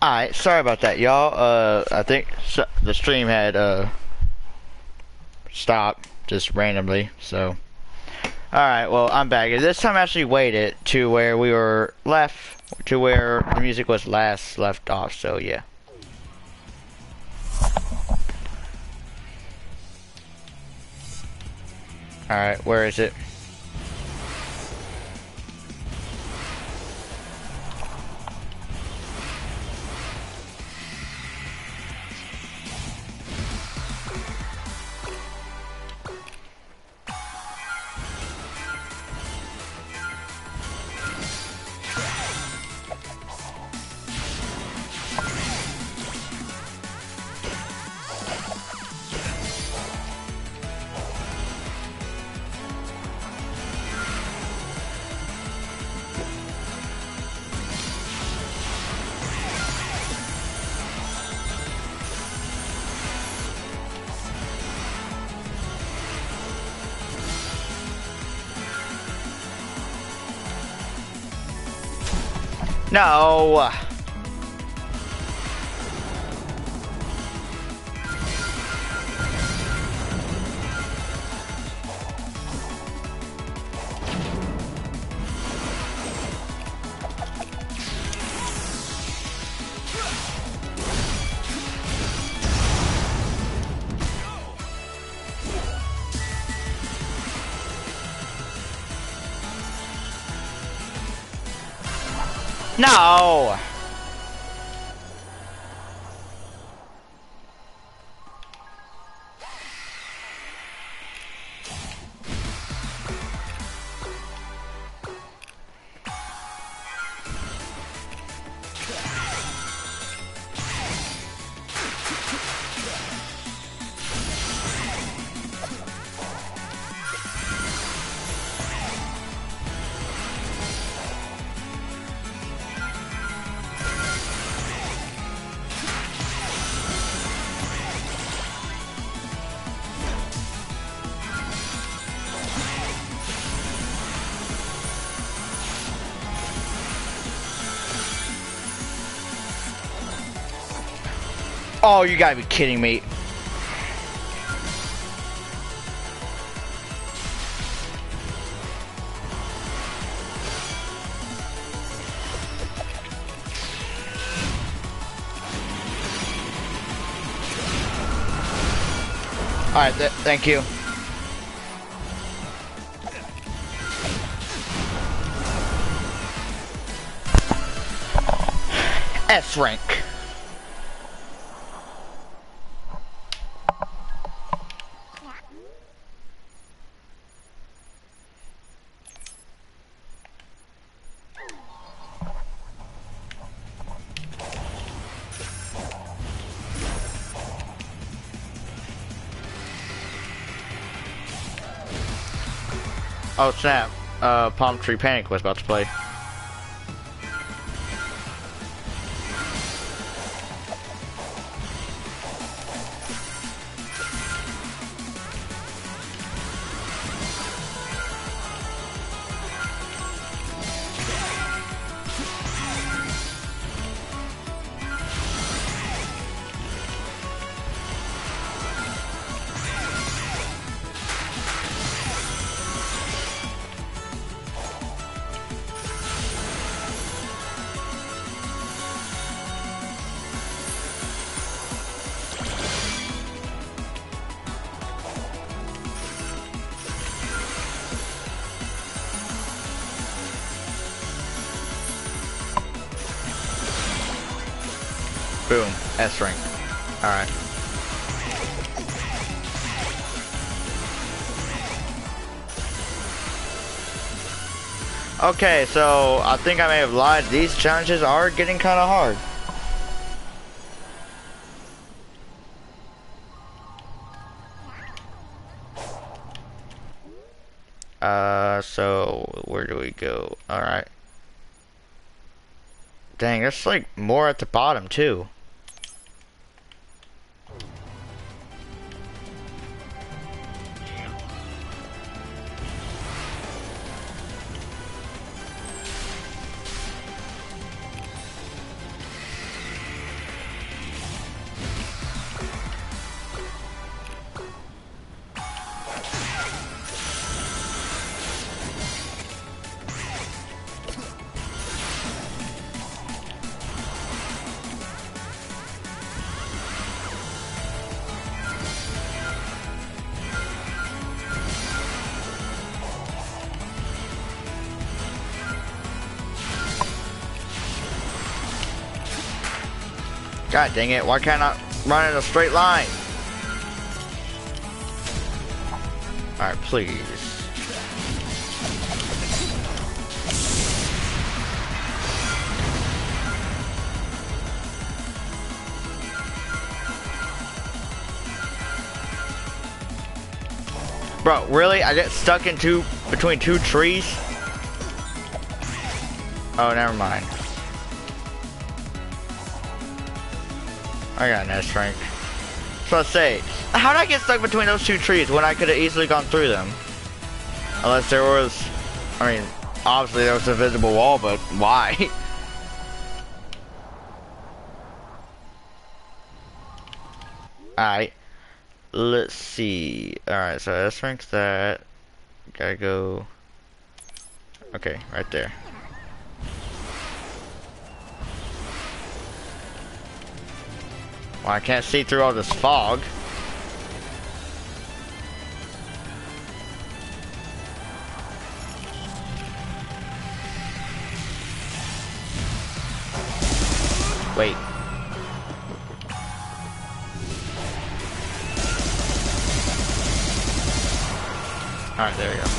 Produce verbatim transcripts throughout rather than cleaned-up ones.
Alright, sorry about that, y'all. Uh, I think s the stream had, uh, stopped just randomly, so. Alright, well, I'm back. This time I actually waited to where we were left, to where the music was last left off, so yeah. Alright, where is it? No! No! Oh, you gotta be kidding me. Alright, th thank you. S rank. Oh snap, uh, Palm Tree Panic was about to play. Boom, S rank. Alright. Okay, so I think I may have lied. These challenges are getting kind of hard. Uh, so where do we go? Alright. Dang, there's like more at the bottom too. God dang it, why can't I run in a straight line? Alright, please. Bro, really? I get stuck in two, between two trees? Oh, never mind. I got an S rank. So let's say, how did I get stuck between those two trees when I could have easily gone through them? Unless there was, I mean, obviously there was a visible wall, but why? Alright. Let's see. Alright, so S rank's that. Gotta go. Okay, right there. Well, I can't see through all this fog. Wait. Alright, there we go.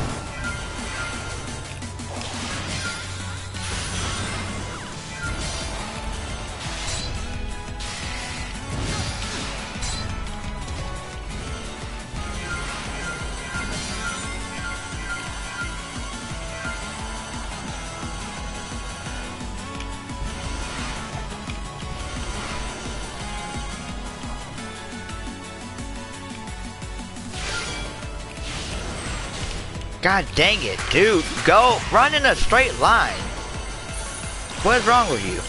God dang it, dude. Go, run in a straight line. What is wrong with you?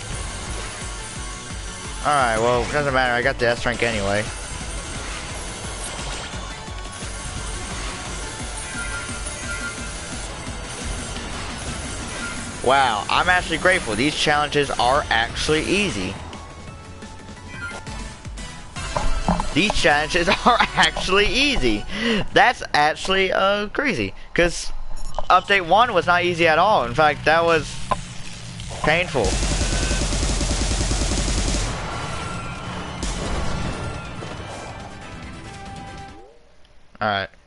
Alright, well, it doesn't matter. I got the S rank anyway. Wow, I'm actually grateful. These challenges are actually easy. These challenges are actually easy. That's actually uh, crazy. Because update one was not easy at all. In fact, that was painful. Alright.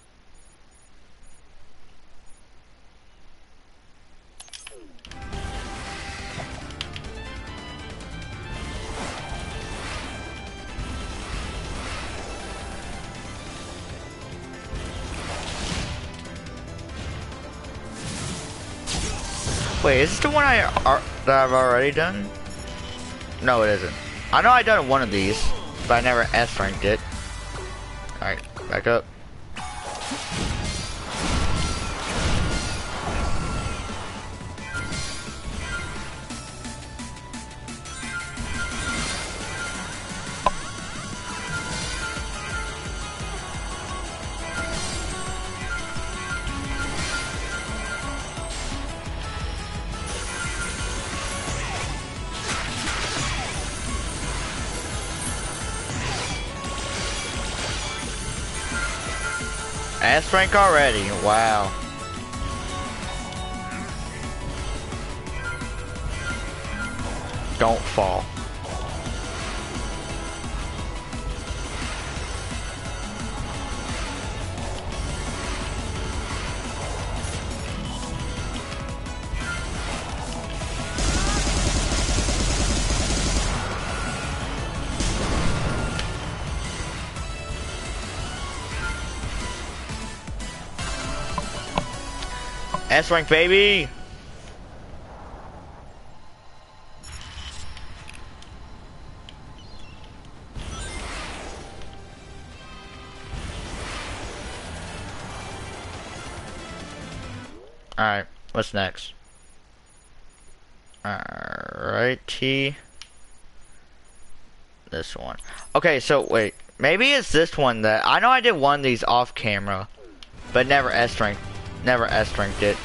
Wait, is this the one I are, that I've already done? No, it isn't. I know I done one of these, but I never S ranked it. Alright, back up. S rank already, wow. Don't fall. S rank, baby. Alright, what's next? Alrighty. This one. Okay, so wait. Maybe it's this one that I know I did one of these off camera, but never S ranked. Never S ranked it.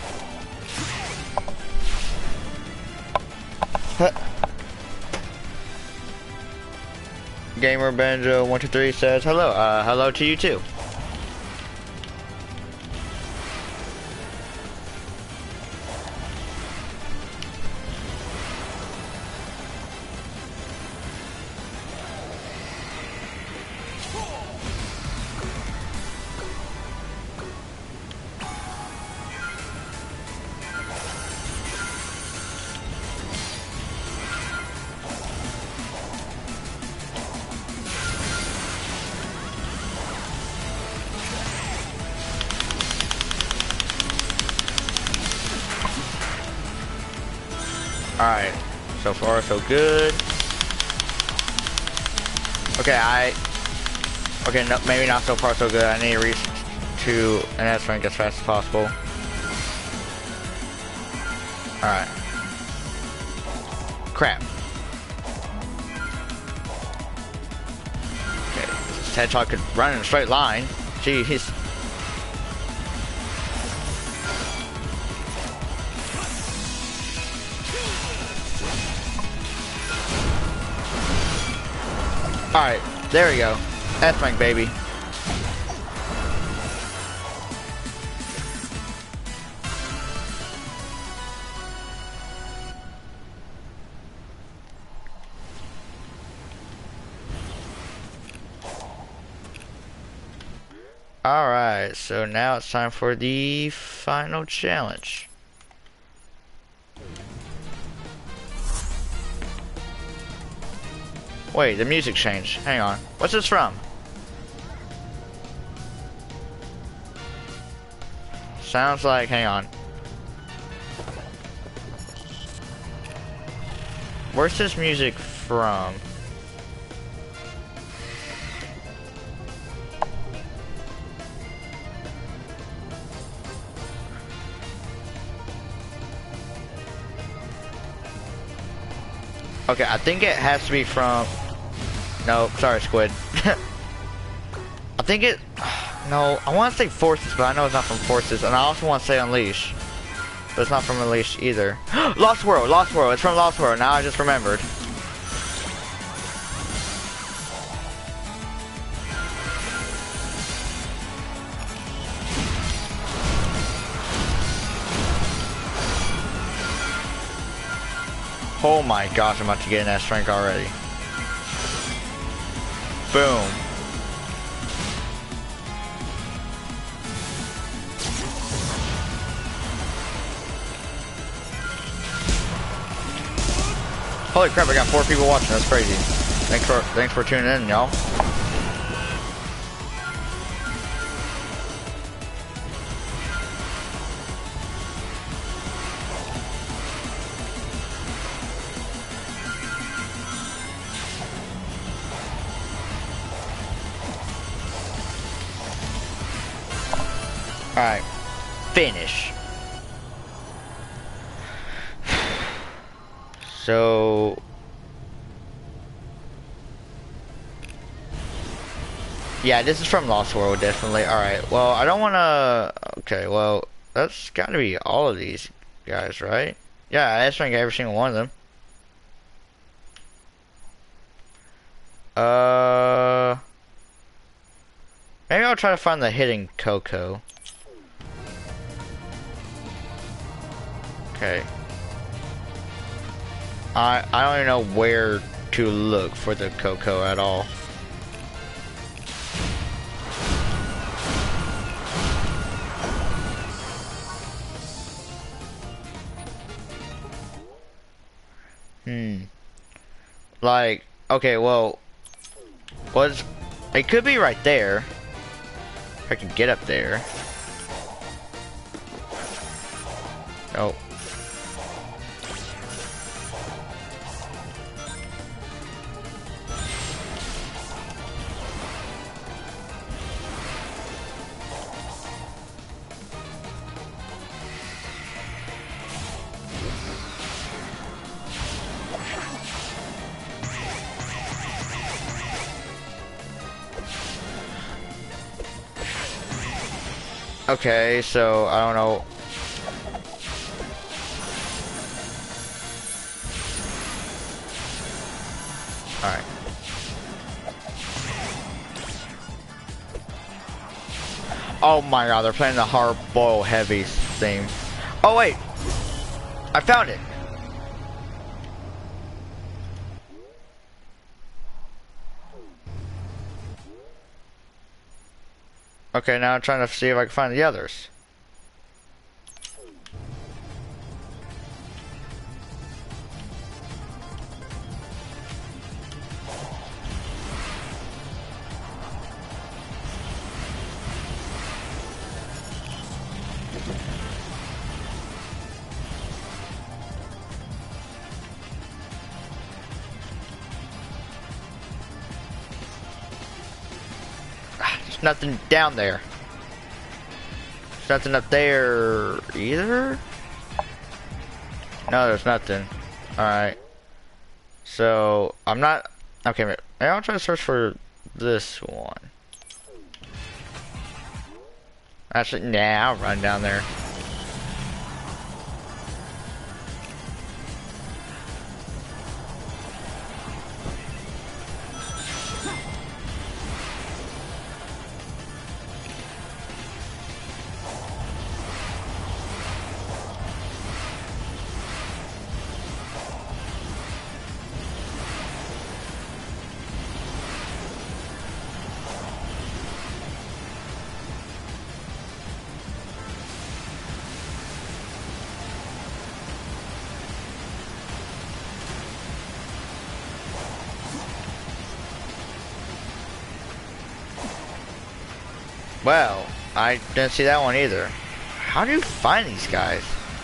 Huh. Gamer Banjo one two three says hello. Uh, hello to you too. Alright, so far so good. Okay, I... Okay, no, maybe not so far so good. I need to reach to an S rank as fast as possible. Alright. Crap. Okay, this hedgehog could run in a straight line. Jeez. Alright, there we go. S rank, baby. Alright, so now it's time for the final challenge. Wait, the music changed. Hang on. What's this from? Sounds like, hang on. Where's this music from? Okay, I think it has to be from... No, sorry, Squid. I think it... No, I want to say Forces, but I know it's not from Forces. And I also want to say Unleash. But it's not from Unleash either. Lost World, Lost World. It's from Lost World. Now I just remembered. Oh my gosh, I'm about to get in that strength already. Boom. Holy crap, I got four people watching, that's crazy. Thanks for thanks for tuning in, y'all. Alright. Finish. So... Yeah, this is from Lost World, definitely. Alright, well, I don't want to... Okay, well, that's got to be all of these guys, right? Yeah, I just rank every single one of them. Uh... Maybe I'll try to find the hidden Coco. Okay. I I don't even know where to look for the Coco at all. Hmm. Like, okay, well, was it could be right there. If I can get up there. Oh. Okay, so I don't know. Alright. Oh my god, they're playing the hard boil heavy theme. Oh wait! I found it! Okay, now I'm trying to see if I can find the others. There's nothing down there. There's nothing up there either? No, there's nothing. Alright. So, I'm not... Okay, maybe I'll try to search for this one. Actually, nah, I'll run down there. Well, I didn't see that one either. How do you find these guys?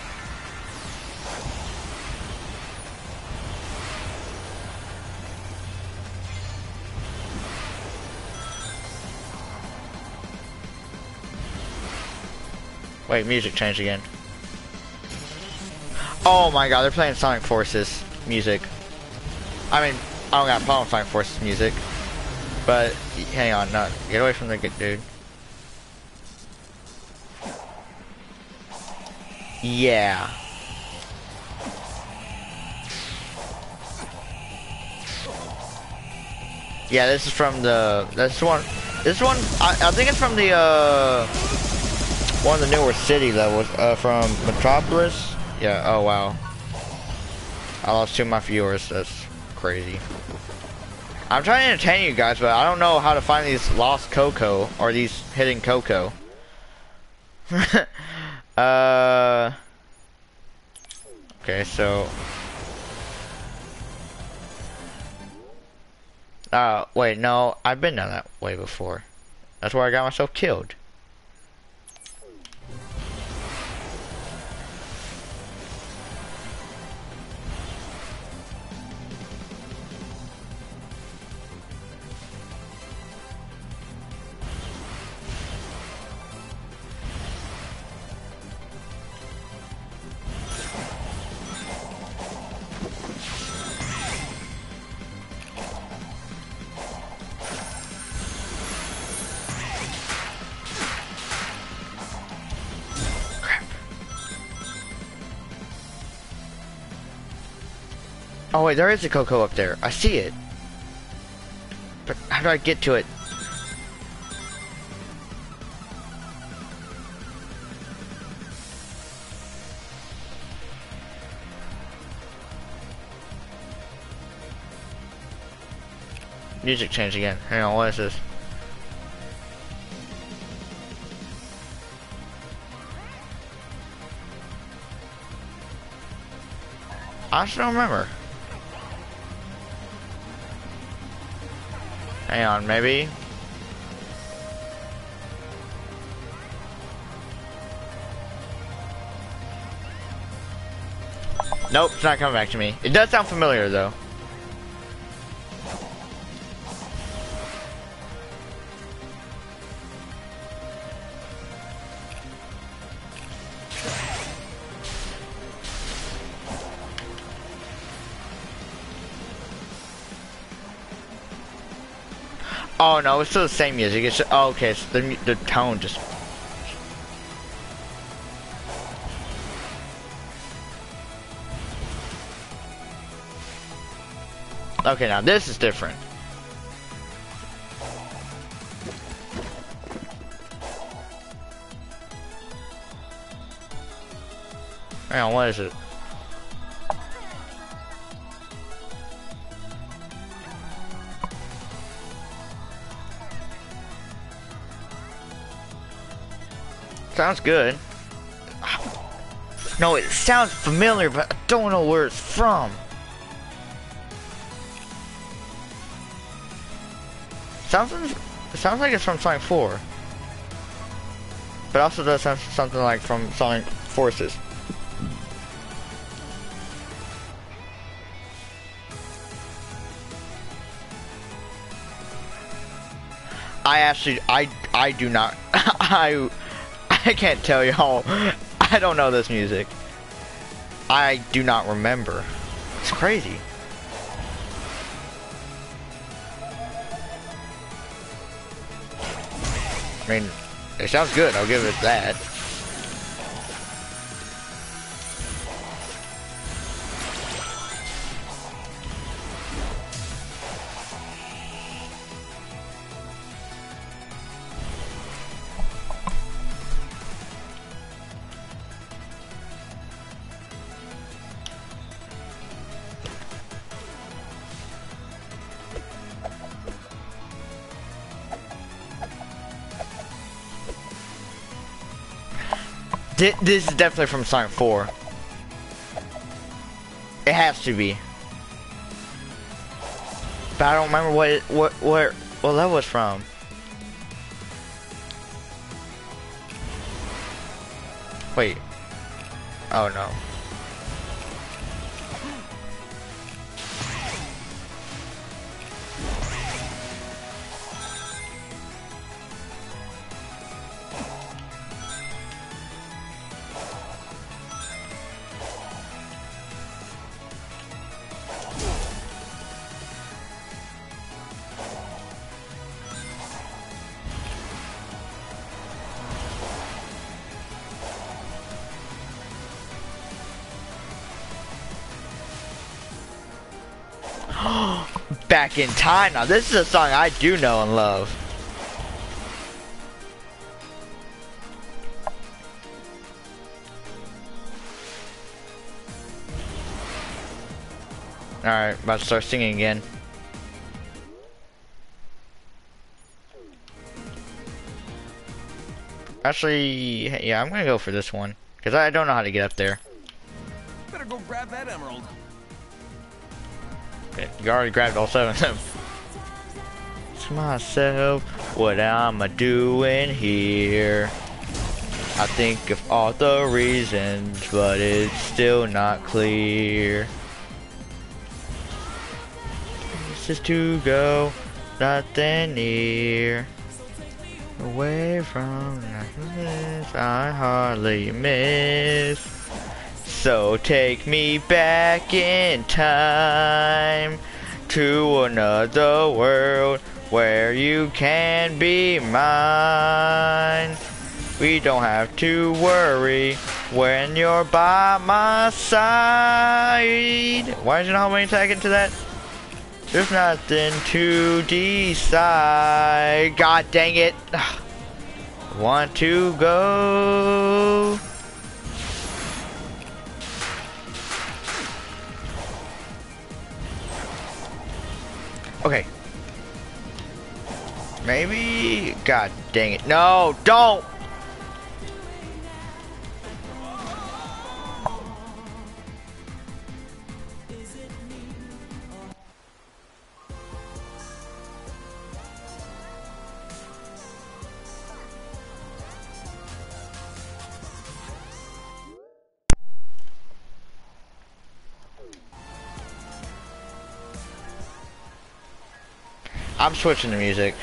Wait, music changed again. Oh my god, they're playing Sonic Forces music. I mean, I don't got a problem with Sonic Forces music. But, hang on, no, get away from the good dude. Yeah. Yeah, this is from the, this one, this one, I, I think it's from the, uh, one of the newer city levels, uh, from Metropolis. Yeah, oh wow. I lost two of my viewers, that's crazy. I'm trying to entertain you guys, but I don't know how to find these lost Coco, or these hidden Coco. uh... Okay, so... Uh, wait, no, I've been down that way before. That's where I got myself killed. Oh wait, there is a Coco up there. I see it. But how do I get to it? Music changed again. Hang on, what is this? I just don't remember. Hang on, maybe? Nope, it's not coming back to me. It does sound familiar though. Oh no, it's still the same music. It's just, oh, okay. So the the tone just. Okay, now this is different. Hang on, what is it? Sounds good. No, it sounds familiar, but I don't know where it's from. Sounds, it sounds like it's from Sonic four. But also does sound something like from Sonic Forces. I actually, I, I do not. I I can't tell y'all. I don't know this music. I do not remember. It's crazy. I mean, it sounds good. I'll give it that. This is definitely from Sonic four. It has to be. But I don't remember what it, what what what that was from. Wait. Oh no. Back in Time. Now this is a song I do know and love. Alright, about to start singing again. Actually, yeah, I'm gonna go for this one. Because I don't know how to get up there. Better go grab that emerald. Okay, you already grabbed all seven of them. Ask myself what I'm a doing here. I think of all the reasons, but it's still not clear. This is to go, nothing near. Away from this I hardly miss. So take me back in time to another world where you can be mine. We don't have to worry when you're by my side. Why is it not letting me tag into that? There's nothing to decide. God dang it. Want to go. Okay. Maybe. God dang it. No, don't. I'm switching the music.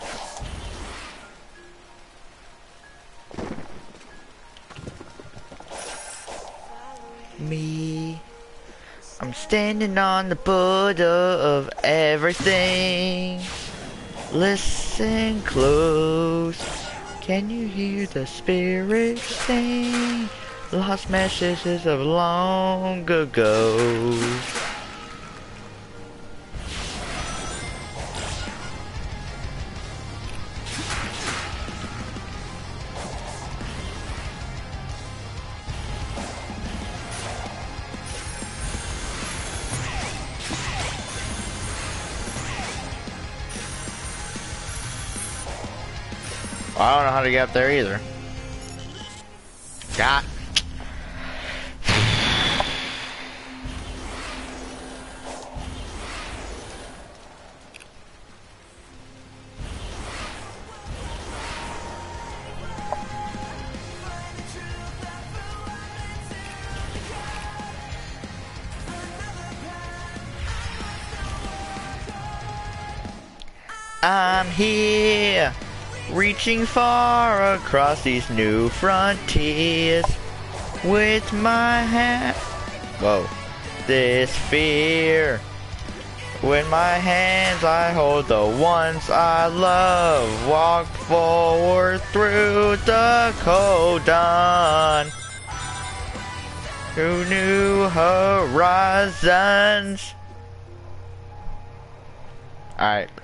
Me, I'm standing on the border of everything. Listen close. Can you hear the spirit sing? Lost messages of long ago. I don't know how to get up there either. Got. I'm here. Reaching far across these new frontiers with my hand. Whoa. This fear. With my hands I hold the ones I love. Walk forward through the cold dawn to new horizons. Alright,